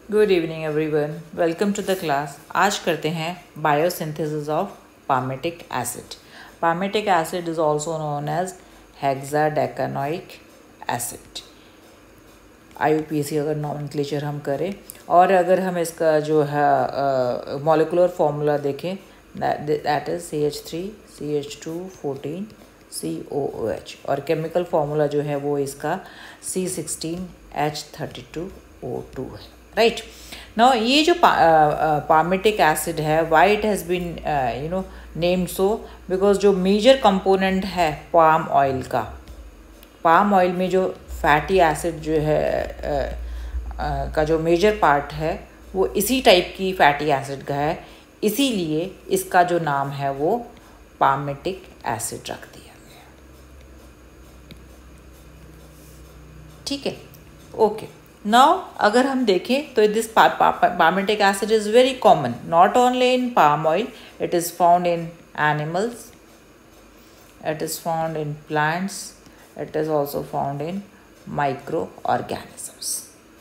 Good evening everyone, welcome to the class. आज करते हैं biosynthesis of palmitic acid. Palmitic acid is also known as hexadecanoic acid. IUPAC अगर nomenclature हम करें और अगर हम इसका जो है मॉलिकुलर फार्मूला देखें, दैट इज CH3CH2 14COOH और केमिकल फार्मूला जो है वो इसका C16H32O2 है। राइट नाउ ये जो पामेटिक एसिड है, why it has been named so, because जो मेजर कंपोनेंट है पाम ऑयल का, पाम ऑयल में जो फैटी एसिड जो है का जो मेजर पार्ट है वो इसी टाइप की फैटी एसिड का है, इसीलिए इसका जो नाम है वो पामेटिक एसिड रख दिया गया। ठीक है, ओके। नाउ अगर हम देखें तो this palmitic acid is very common, not only in palm oil, it is found in animals, it is found in plants, it is also found in microorganisms.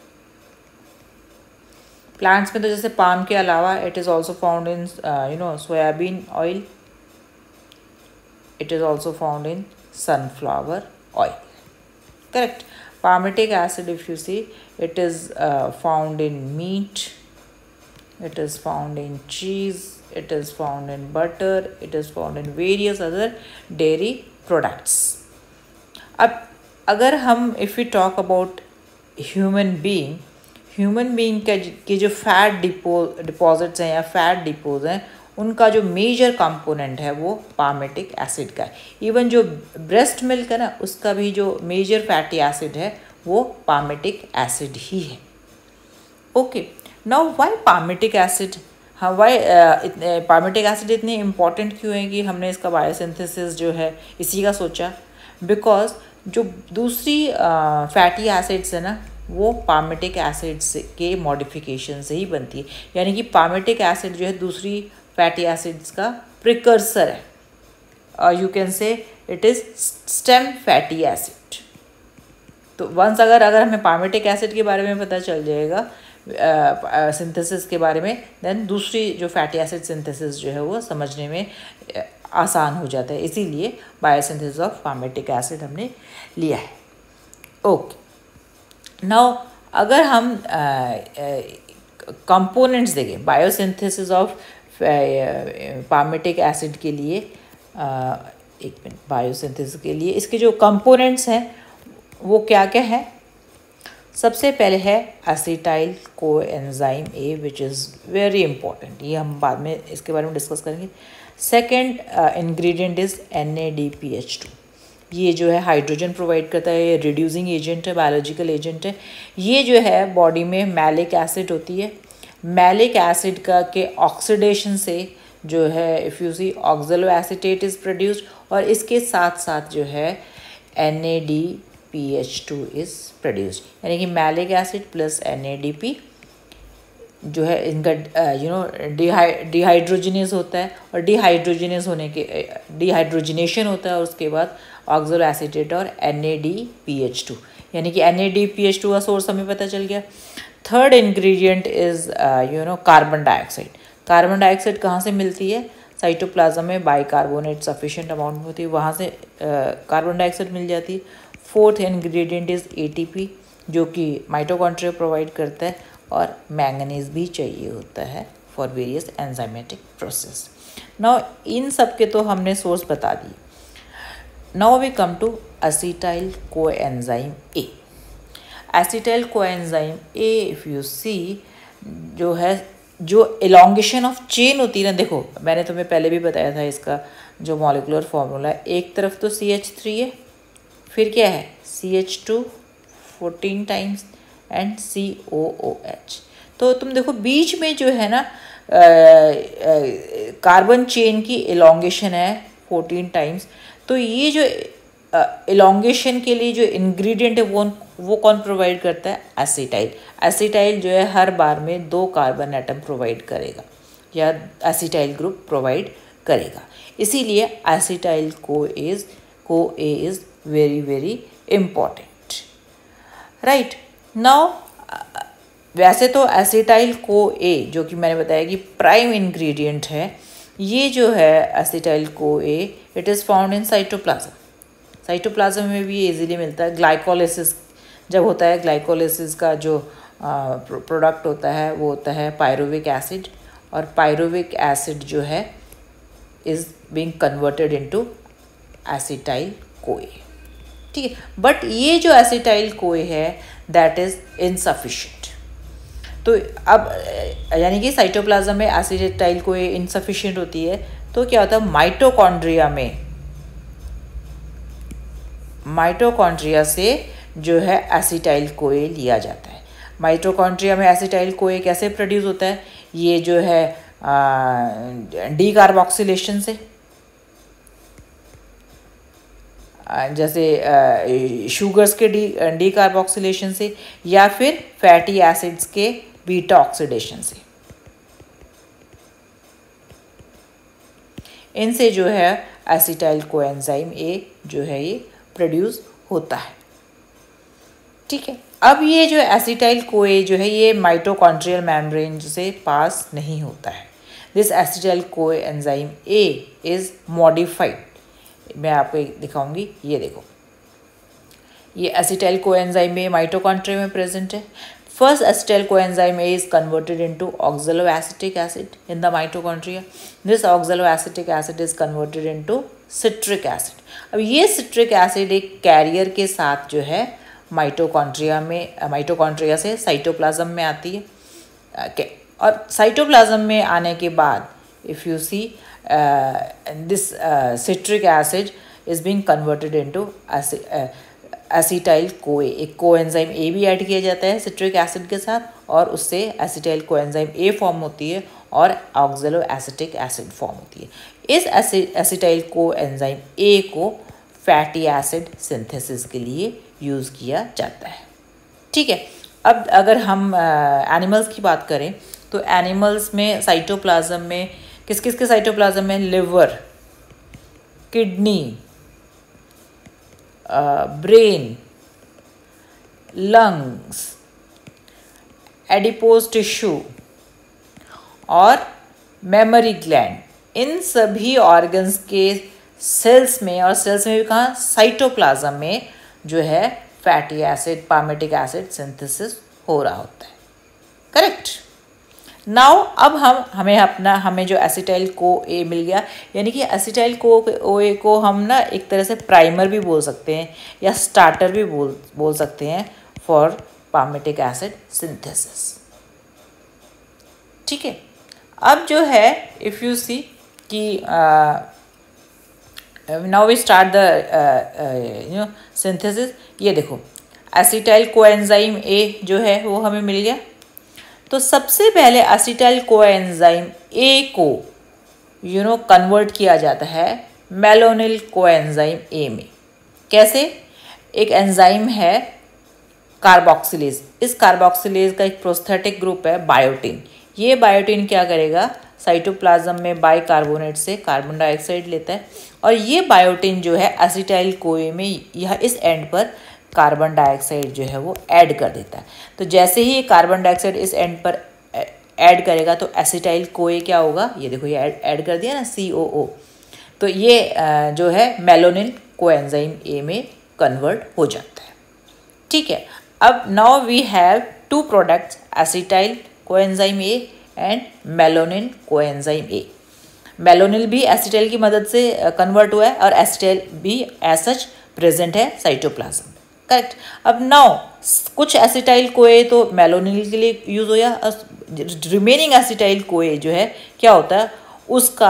Plants में तो जैसे पाम के अलावा it is also found in soybean oil, it is also found in sunflower oil. Correct. Palmitic acid, if you see, it is found in meat, it is found in cheese, it is found in butter, it is found in various other dairy products. अब अगर हम if we talk about human being के जो fat deposits हैं या fat depots हैं, उनका जो मेजर कंपोनेंट है वो पामेटिक एसिड का है। इवन जो ब्रेस्ट मिल्क है ना, उसका भी जो मेजर फैटी एसिड है वो पामेटिक एसिड ही है। Okay, now why palmitic acid, हाँ वाई पामेटिक एसिड इतने इम्पॉर्टेंट क्यों है कि हमने इसका बायोसिंथेसिस जो है इसी का सोचा? बिकॉज जो दूसरी फैटी एसिड्स है ना, वो पामेटिक एसिड्स के मॉडिफिकेशन से ही बनती है। यानी कि पामेटिक एसिड जो है दूसरी फैटी एसिड्स का प्रिकर्सर है, you can say it is stem fatty acid. तो वंस अगर हमें पामेटिक एसिड के बारे में पता चल जाएगा सिंथेसिस के बारे में, देन दूसरी जो फैटी एसिड सिंथेसिस जो है वो समझने में आसान हो जाता है। इसीलिए बायोसिंथेसिस ऑफ पामेटिक एसिड हमने लिया है। ओके, नाउ अगर हम कंपोनेंट्स देखें बायोसिंथेसिस ऑफ पामेटिक एसिड के लिए, एक मिनट, बायोसिंथेसिस के लिए इसके जो कंपोनेंट्स हैं वो क्या क्या है? सबसे पहले है acetyl coenzyme A, which is very important, ये हम बाद में इसके बारे में डिस्कस करेंगे। सेकेंड इंग्रेडिएंट इज़ NADPH2, ये जो है हाइड्रोजन प्रोवाइड करता है, ये रिड्यूसिंग एजेंट है, बायोलॉजिकल एजेंट है। ये जो है बॉडी में मैलिक एसिड होती है, मैलिक एसिड का के ऑक्सीडेशन से जो है if you see oxaloacetate is produced, और इसके साथ साथ जो है NADPH2 इज़ प्रोड्यूस्ड। यानी कि मैलिक एसिड प्लस NADP जो है इनका डिहाइड्रोजिनेस होता है, और डिहाइड्रोजिनेशन होता है, और उसके बाद ऑक्सलो एसीटेट और NADPH2, यानी कि NADPH2 का सोर्स हमें पता चल गया। Third ingredient is carbon dioxide. Carbon dioxide कहाँ से मिलती है? साइटोप्लाज्म में बाइकार्बोनेट सफिशिएंट अमाउंट में होती है, वहाँ से कार्बन डाइऑक्साइड मिल जाती है। फोर्थ इंग्रेडिएंट इज़ ATP, जो कि माइटोकॉन्ड्रिया प्रोवाइड करता है, और मैंगनीज भी चाहिए होता है for various enzymatic process. Now इन सब के तो हमने सोर्स बता दिए। Now we come to acetyl coenzyme A. Acetyl coenzyme A, if you see, जो है जो एलोंगेशन ऑफ चेन होती है ना, देखो मैंने तुम्हें पहले भी बताया था इसका जो मॉलिकुलर फार्मूला है, एक तरफ तो CH3 है, फिर क्या है CH2 14 टाइम्स एंड COOH। तो तुम देखो बीच में जो है ना कार्बन चेन की एलोंगेशन है 14 टाइम्स। तो ये जो एलोंगेशन के लिए जो इंग्रेडिएंट है वो कौन प्रोवाइड करता है? एसिटाइल। एसिटाइल जो है हर बार में 2 कार्बन एटम प्रोवाइड करेगा, या एसिटाइल ग्रुप प्रोवाइड करेगा, इसीलिए acetyl CoA is very very important. Right now वैसे तो एसिटाइल को ए जो कि मैंने बताया कि प्राइम इंग्रेडिएंट है, ये जो है acetyl CoA it is found in cytoplasm. Cytoplasm में भी इजीली मिलता है। ग्लाइकोलिसिस जब होता है, ग्लाइकोलिसिस का जो प्रोडक्ट होता है वो होता है पायरुविक एसिड, और पायरुविक एसिड जो है is being converted into acetyl CoA. ठीक है, बट ये जो एसिटाइल कोए है दैट इज़ इनसफिशिएंट। तो अब यानी कि साइटोप्लाज्म में एसिटाइल कोए इनसफिशिएंट होती है, तो क्या होता है माइटोकॉन्ड्रिया से जो है एसिटाइल कोए लिया जाता है। माइटोकॉन्ड्रिया में एसिटाइल कोए कैसे प्रोड्यूस होता है? ये जो है डी कार्बोक्सिलेशन से, जैसे शुगर्स के डी कार्बोक्सिलेशन से, या फिर फैटी एसिड्स के बीटा ऑक्सीडेशन से। इनसे जो है एसिटाइल कोएंजाइम ए जो है ये प्रोड्यूस होता है। ठीक है, अब ये जो एसिटाइल कोए जो है ये माइटोकॉन्ड्रियल मेम्ब्रेन से पास नहीं होता है। This acetyl coenzyme A is modified. मैं आपको दिखाऊंगी, ये देखो, ये एसिटाइल कोएंजाइम ए माइटोकॉन्ड्रिया में प्रेजेंट है। First acetyl coenzyme A is converted into oxaloacetic acid in the mitochondria. This oxaloacetic acid is converted into citric acid. अब ये सिट्रिक एसिड एक कैरियर के साथ जो है माइटोकॉन्ड्रिया से साइटोप्लाज्म में आती है। और साइटोप्लाज्म में आने के बाद if you see this citric acid is being converted into acetyl CoA. एक कोएंजाइम ए भी ऐड किया जाता है सिट्रिक एसिड के साथ, और उससे एसिटाइल कोएंजाइम ए फॉर्म होती है और ऑक्सैलोएसिटिक एसिड फॉर्म होती है। इस एसिटाइल कोएंजाइम ए को फैटी एसिड सिंथेसिस के लिए यूज़ किया जाता है। ठीक है, अब अगर हम एनिमल्स की बात करें तो एनिमल्स में साइटोप्लाज्म में किस किस के साइटोप्लाज्म में liver, kidney, brain, lungs, adipose tissue और मेमोरी ग्लैंड, इन सभी ऑर्गन्स के सेल्स में, और सेल्स में भी कहाँ, साइटोप्लाज्म में जो है fatty acid, palmitic acid synthesis हो रहा होता है। करेक्ट। नाउ अब हमें जो एसिटाइल को ए मिल गया, यानी कि एसिटाइल को ए को हम ना एक तरह से प्राइमर भी बोल सकते हैं या स्टार्टर भी बोल सकते हैं फॉर पामेटिक एसिड सिंथेसिस। ठीक है, अब जो है इफ़ यू सी कि now we start the synthesis. ये देखो एसिटाइल कोएंजाइम ए जो है वो हमें मिल गया। तो सबसे पहले एसिटाइल कोएंजाइम ए को कन्वर्ट किया जाता है मेलोनिल कोएंजाइम ए में। कैसे? एक एंजाइम है कार्बोक्सिलेज। इस कार्बोक्सिलेज का एक प्रोस्थेटिक ग्रुप है बायोटिन। ये बायोटिन क्या करेगा, साइटोप्लाज्म में बाइकार्बोनेट से कार्बन डाइऑक्साइड लेता है, और ये बायोटिन जो है एसिटाइल कोए में यह इस एंड पर कार्बन डाइऑक्साइड जो है वो ऐड कर देता है। तो जैसे ही कार्बन डाइऑक्साइड इस एंड पर ऐड करेगा तो एसिटाइल कोए क्या होगा, ये देखो ये ऐड कर दिया ना COO, तो ये जो है मेलोनिल कोएंजाइम ए में कन्वर्ट हो जाता है। ठीक है, अब now we have two products, acetyl coenzyme A and malonyl coenzyme A. Malonyl भी एसिटाइल की मदद से कन्वर्ट हुआ है और एसिटाइल भी एज सच प्रेजेंट है साइटोप्लाज्म। करेक्ट। अब नाउ कुछ एसिटाइल कोए तो मेलोनिल के लिए यूज़ हो या रिमेनिंग एसिटाइल कोए जो है क्या होता है उसका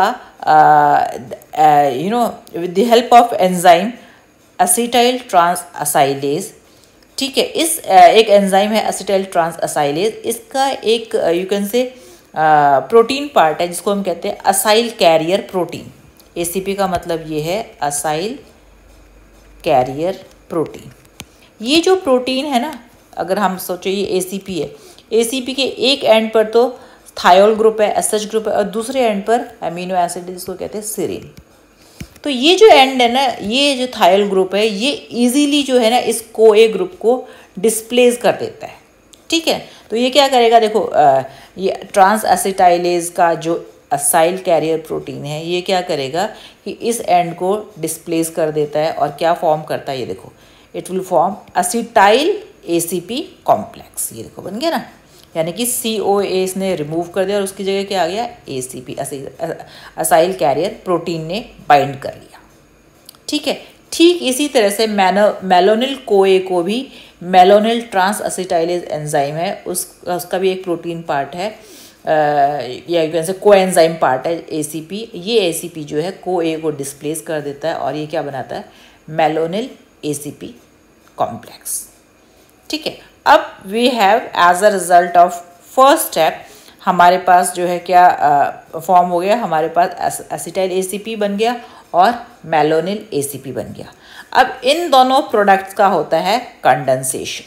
with the help of enzyme acetyl transacylase. ठीक है, इस एक एंजाइम है एसिटाइल ट्रांसएसाइलेज, इसका एक you can say protein part है जिसको हम कहते हैं असाइल कैरियर प्रोटीन। ACP का मतलब ये है असाइल कैरियर प्रोटीन। ये जो प्रोटीन है ना, अगर हम सोचो ये ACP है, ACP के एक एंड पर तो थायोल ग्रुप है, SH ग्रुप है, और दूसरे एंड पर अमीनो एसिड जिसको कहते हैं सेरीन। तो ये जो एंड है ना, ये जो थायोल ग्रुप है, ये इजीली जो है ना इस कोए ग्रुप को डिस्प्लेस कर देता है। ठीक है। तो ये क्या करेगा, देखो ये ट्रांस एसिटाइलेज का जो असाइल कैरियर प्रोटीन है ये क्या करेगा कि इस एंड को डिस्प्लेस कर देता है और क्या फॉर्म करता है, ये देखो it will form acetyl ACP complex. ये देखो बन गया ना, यानी कि COA इसने रिमूव कर दिया और उसकी जगह क्या आ गया, ACP असाइल कैरियर प्रोटीन ने बाइंड कर लिया। ठीक है, ठीक इसी तरह से मेलोनिल कोए को भी मेलोनिल ट्रांस एसिटाइलेज एंजाइम है, उसका भी एक प्रोटीन पार्ट है, या कैसे कोएंजाइम पार्ट है ACP। ये ACP जो है कोए को डिस्प्लेस कर देता है और ये क्या बनाता है, मेलोनिल ACP कॉम्प्लेक्स। ठीक है, अब we have as a result of first step हमारे पास जो है क्या फॉर्म हो गया, हमारे पास एसिटाइल ACP बन गया और मेलोनिल ACP बन गया। अब इन दोनों प्रोडक्ट्स का होता है कंडेंसेशन।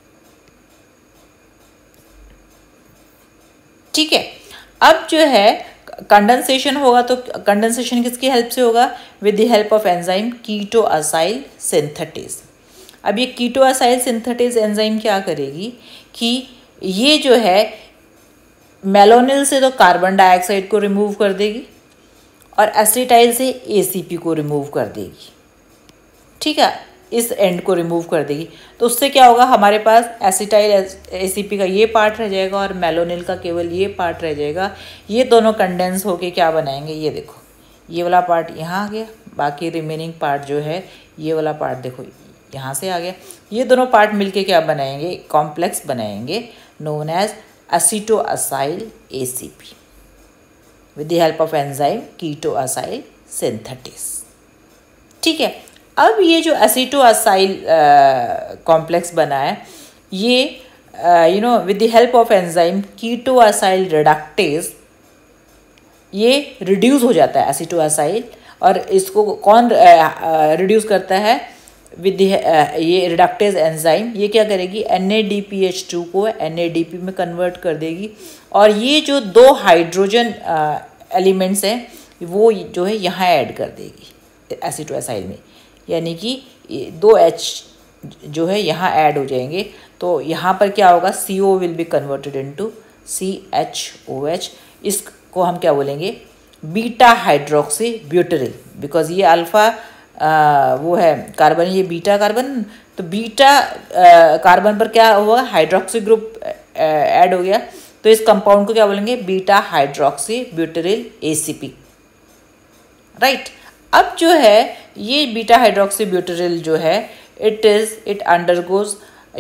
ठीक है, अब जो है कंडेंसेशन होगा तो कंडेंसेशन किसकी हेल्प से होगा, with the help of enzyme ketoacyl synthetase. अब ये कीटोअसाइल सिंथेटेज एंजाइम क्या करेगी कि ये जो है मेलोनिल से तो कार्बन डाइऑक्साइड को रिमूव कर देगी और एसिटाइल से ACP को रिमूव कर देगी। ठीक है, इस एंड को रिमूव कर देगी, तो उससे क्या होगा, हमारे पास एसिटाइल ACP का ये पार्ट रह जाएगा और मेलोनिल का केवल ये पार्ट रह जाएगा। ये दोनों कंडेंस होके क्या बनाएंगे, ये देखो ये वाला पार्ट यहाँ आ गया, बाकी रिमेनिंग पार्ट जो है ये वाला पार्ट देखो यहाँ से आ गया। ये दोनों पार्ट मिलके क्या बनाएंगे, कॉम्प्लेक्स बनाएंगे known as acetoacyl ACP with the help of enzyme ketoacyl synthetase. ठीक है, अब ये जो एसिटोअसाइल कॉम्प्लेक्स बना है ये with the help of enzyme ketoacyl reductase ये रिड्यूस हो जाता है एसिटोअसाइल, और इसको कौन रिड्यूस करता है, विद ये रिडक्टेज एंजाइम ये क्या करेगी, NADPH2 को NADP में कन्वर्ट कर देगी और ये जो दो हाइड्रोजन एलिमेंट्स हैं वो जो है यहाँ ऐड कर देगी एसिटोअसाइल में, यानी कि 2H जो है यहाँ ऐड हो जाएंगे। तो यहाँ पर क्या होगा, CO will be converted into CHOH। इसको हम क्या बोलेंगे, बीटा हाइड्रोक्सी ब्यूटेरिल, बिकॉज ये अल्फा वो है कार्बन, ये बीटा कार्बन, तो बीटा कार्बन पर क्या हुआ, हाइड्रोक्सी ग्रुप ऐड हो गया, तो इस कंपाउंड को क्या बोलेंगे, beta hydroxy butyryl ACP। Right, अब जो है ये बीटा हाइड्रोक्सी ब्यूटेरिल जो है इट अंडरगोज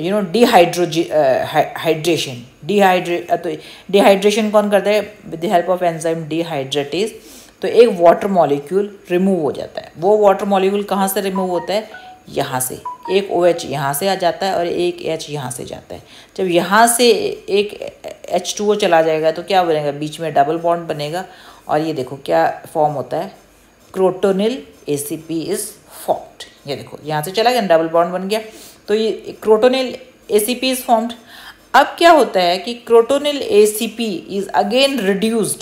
हाइड्रेशन। तो डिहाइड्रेशन कौन करता है, with the help of enzyme dehydratase. तो एक वाटर मॉलिक्यूल रिमूव हो जाता है। वो वाटर मॉलिक्यूल कहाँ से रिमूव होता है, यहाँ से। एक OH यहाँ से आ जाता है और एक H यहाँ से जाता है। जब यहाँ से एक H2O चला जाएगा तो क्या बनेगा, बीच में डबल बॉन्ड बनेगा और ये देखो क्या फॉर्म होता है, क्रोटोनिल ACP इज फॉर्म्ड। ये देखो यहाँ से चला गया, डबल बॉन्ड बन गया, तो ये क्रोटोनिल ACP इज फॉर्म्ड। अब क्या होता है कि crotonyl ACP is again reduced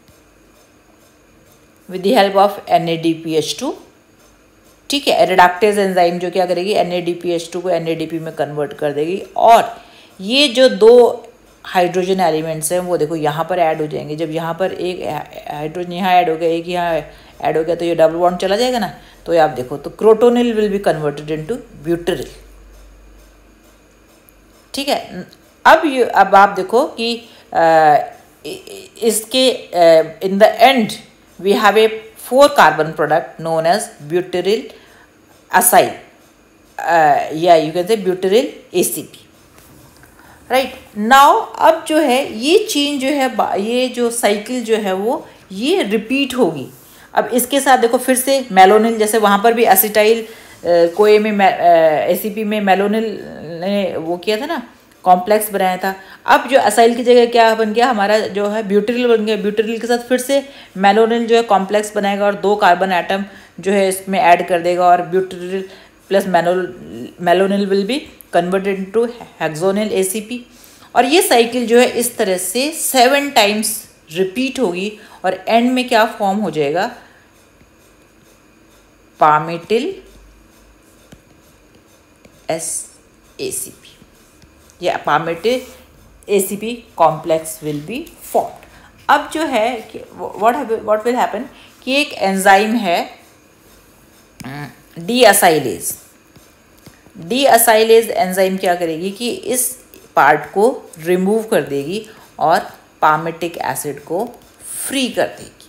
with the help of NADPH2। ठीक है, रिडक्टेज एंजाइम जो क्या करेगी, NADPH2 को NADP में कन्वर्ट कर देगी और ये जो दो हाइड्रोजन एलिमेंट्स हैं वो देखो यहाँ पर ऐड हो जाएंगे। जब यहाँ पर एक हाइड्रोजन यहाँ ऐड हो गया, एक यहाँ ऐड हो गया, तो ये डबल बॉन्ड चला जाएगा ना, तो ये आप देखो तो crotonyl will be converted into butyryl. ठीक है, अब आप देखो कि इसके in the end we have a 4 carbon product known as butyryl acyl, या you can say butyryl ACP। Right, now अब जो है ये चेन जो है, ये जो साइकिल जो है वो ये रिपीट होगी। अब इसके साथ देखो फिर से मेलोनिल, जैसे वहाँ पर भी एसिटाइल कोए में ACP में मेलोनिल ने वो किया था ना, कॉम्प्लेक्स बनाया था। अब जो असाइल की जगह क्या बन गया, हमारा जो है ब्यूटेरिल बन गया। ब्यूटेरिल के साथ फिर से मेलोनिल जो है कॉम्प्लेक्स बनाएगा और 2 कार्बन एटम जो है इसमें ऐड कर देगा और butyryl plus malonyl will be converted into hexanoyl ACP। और ये साइकिल जो है इस तरह से 7 टाइम्स रिपीट होगी और एंड में क्या फॉर्म हो जाएगा, पामेटिल ACP या पामेटिल ACP complex will be formed. अब जो है what will happen कि एक एंजाइम है डीएसाइलेज. डीएसाइलेज एंजाइम क्या करेगी कि इस पार्ट को रिमूव कर देगी और पामेटिक एसिड को फ्री कर देगी.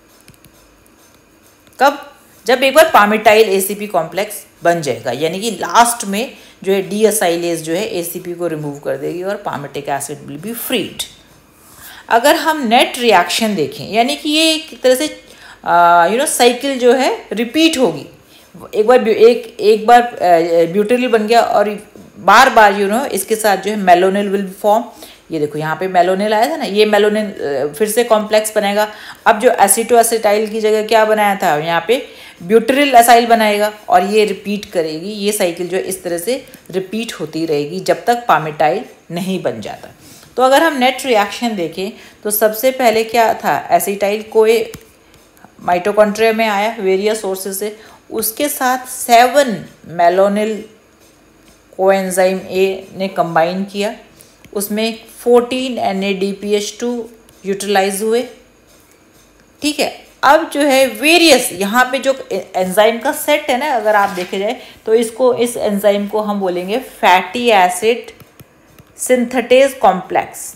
कब? जब एक बार पामेटाइल ACP कॉम्प्लेक्स बन जाएगा, यानी कि लास्ट में जो है डीएसाइलेज जो है ACP को रिमूव कर देगी और palmitic acid will be freed. अगर हम नेट रिएक्शन देखें, यानी कि ये एक तरह से साइकिल जो है रिपीट होगी. एक बार ब्यूटेरिल बन गया और बार बार इसके साथ जो है मेलोनिल विल फॉर्म. ये देखो यहाँ पे मेलोनिल आया था ना, ये मेलोनिल फिर से कॉम्प्लेक्स बनेगा. अब जो एसिटोएसिटाइल की जगह क्या बनाया था, यहाँ पे ब्यूटेरिल एसाइल बनाएगा और ये रिपीट करेगी. ये साइकिल जो है इस तरह से रिपीट होती रहेगी जब तक पामेटाइल नहीं बन जाता. तो अगर हम नेट रिएक्शन देखें तो सबसे पहले क्या था, एसिटाइल कोए माइटोकॉन्ड्रिया में आया वेरियस सोर्सेज से. उसके साथ 7 मेलोनिल कोएंजाइम ए ने कंबाइन किया. उसमें 14 NADPH2 यूटिलाइज हुए. ठीक है. अब जो है वेरियस यहाँ पे जो एंजाइम का सेट है ना, अगर आप देखे जाए तो इस एंजाइम को हम बोलेंगे फैटी एसिड सिंथेटेज कॉम्प्लेक्स.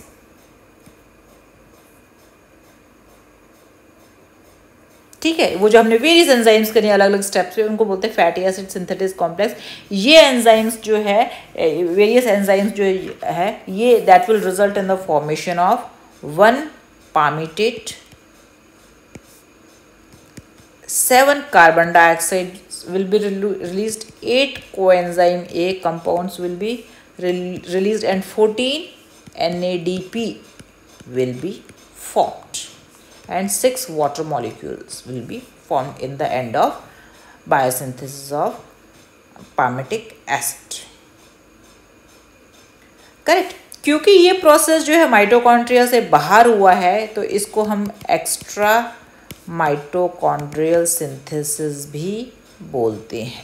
ठीक है. वो जो हमने वेरियस एंजाइम्स करी अलग अलग स्टेप्स पे, उनको बोलते हैं फैटी एसिड सिंथेटेज कॉम्प्लेक्स. ये एंजाइम्स जो है वेरियस एंजाइम्स जो है ये that will result in the formation of 1 palmitate, 7 carbon dioxide will be released, 8 coenzyme A compounds will be released and 14 NADP will be formed and 6 water molecules will be formed in the end of biosynthesis of palmitic acid. Correct. क्योंकि ये process जो है mitochondria से बाहर हुआ है तो इसको हम एक्स्ट्रा माइटोकॉन्ड्रियल सिंथेसिस भी बोलते हैं.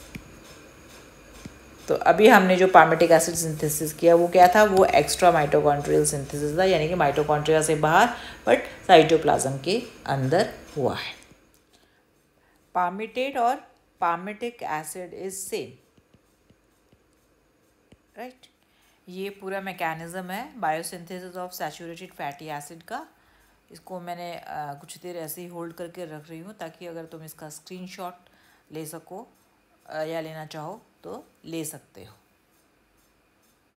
तो अभी हमने जो पामेटिक एसिड सिंथेसिस किया वो क्या था, वो एक्स्ट्रा माइटोकॉन्ड्रियल सिंथेसिस था, यानी कि माइटोकॉन्ड्रिया से बाहर बट साइटोप्लाज्म के अंदर हुआ है. पामेटेट और palmitic acid is same, right. ये पूरा मैकेनिज्म है biosynthesis of saturated fatty acid का. इसको मैंने कुछ देर ऐसे ही होल्ड करके रख रही हूँ ताकि अगर तुम इसका स्क्रीनशॉट ले सको या लेना चाहो तो ले सकते हो.